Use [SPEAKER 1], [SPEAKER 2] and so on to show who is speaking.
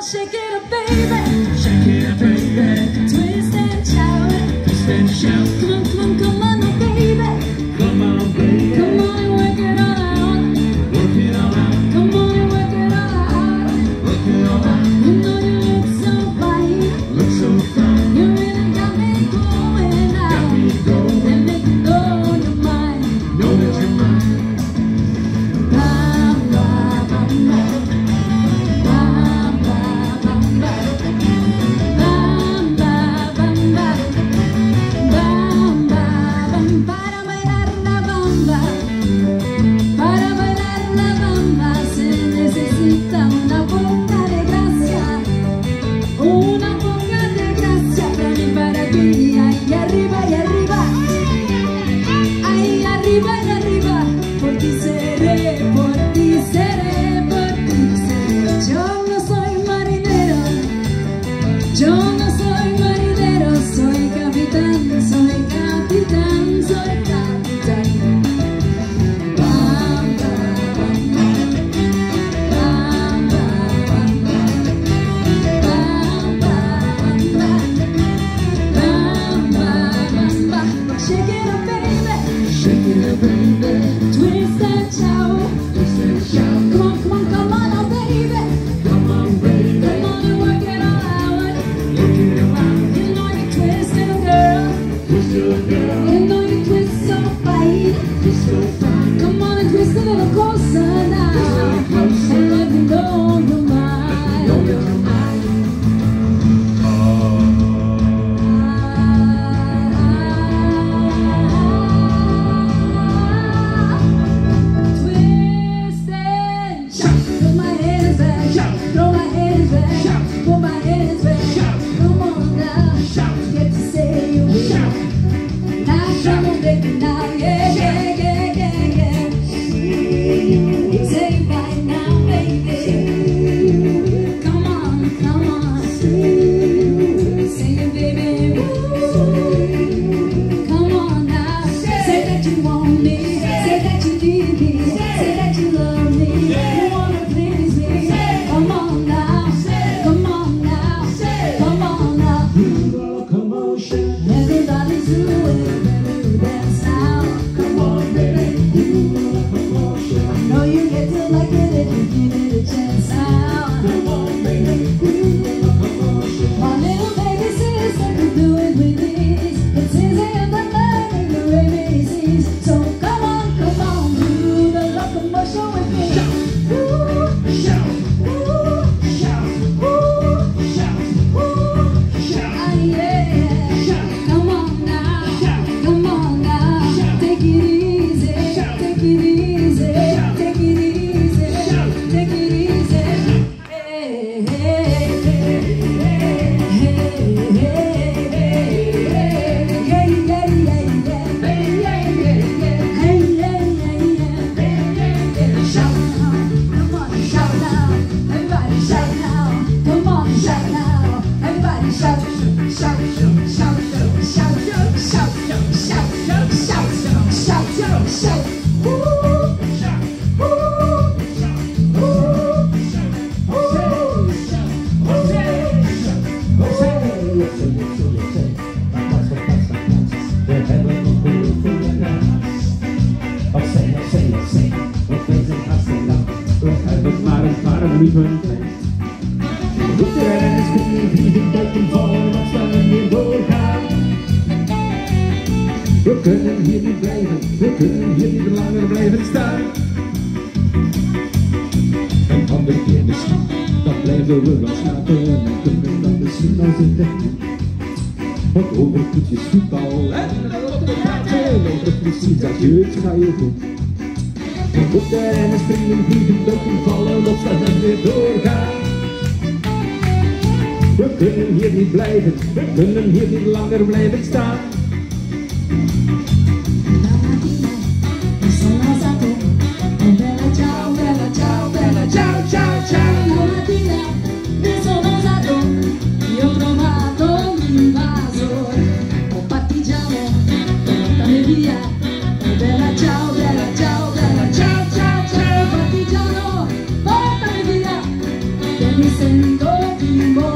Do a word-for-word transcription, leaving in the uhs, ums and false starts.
[SPEAKER 1] Shake it up, baby. Shake it up, baby. Twist and shout. Twist and shout. Come on, come on, come on, oh, baby. Come on, baby. Come on and work it all out. Work it all out. Come on and work it all out. Work it all out. You know you look so fine. Look so fine. You really got me going out. Got me going. And make you know you're mine. Know that you're mine. Bam, bam, bam, bam. Yo no soy marinero, soy capitán, soy capitán, soy capitán. Bam, bam, bam, bam, bam, bam, bam, bam, bam, bam. Shake it up, baby. Shake it up, baby. Twist and shout. Twist and shout. Come on, come on, come on, oh, baby. Come on, baby. Come on and work it all out. You know you twist, little girl. Twist, little girl. You know you twist so fine. Twist so fine. Come on and twist a little closer now. Twist a little closer. And let me know you're mine. Know that you're mine. Twist and shout. Throw my hands back. Shout. Throw my hands back. Shout. Throw my hands back. Shout. Come on now. Shout. Get to say you will. Shout. Now come on, baby, now, yeah, yeah, yeah, yeah, yeah. Say right now, baby. Come on, come on. Say it, baby. Woo. Come on now. Say that you want me. Say that you need me. Say that you love me. You wanna please me. Come on now. Come on now. Come on now. Everybody's doing it. Dance now. Come on, baby. I know you get to like it if you give it a chance now. Come on, baby. My little baby says I can do it with ease. It's easy and the learning the A B Cs. So come on, come on, do the locomotion with me. Woo, shout, woo, shout, woo, shout, woo, shout. Ah, yeah. Come on now, come on now. Take it easy, take it easy, take it easy, take it easy. Hey, hey, hey, hey, hey, hey, hey, yeah, yeah, yeah, yeah. Hey, yeah, yeah, yeah. Hey, yeah, yeah, yeah. Hey, yeah, yeah. Shout now, come on, shout now. Everybody shout now. Come on, shout now. Everybody shout, shout, shout, shout, shout, shout, shout, shout, shout, shout, shout, shout, shout. Woo! Shout, woo! Shout, woo! Shout, woo!
[SPEAKER 2] We kunnen hier niet blijven, we kunnen hier niet langer blijven staan. Een andere keer misschien, dan blijven we wel slapen en kunnen dan misschien al zitten. Want over voetjes voetbal en op de praten, over precies dat jeugdje ga je goed. Op de rennen springen, vliegen, duiken, vallen, opstaan en weer doorgaan. We kunnen hier niet blijven, we kunnen hier niet langer blijven staan.
[SPEAKER 1] Ciao, ciao, ciao, la mattina mi sono alzato, io ho trovato l'invasore, un partigiano, portami via, bella ciao, bella ciao, bella ciao, ciao, ciao, partigiano, portami via, Every single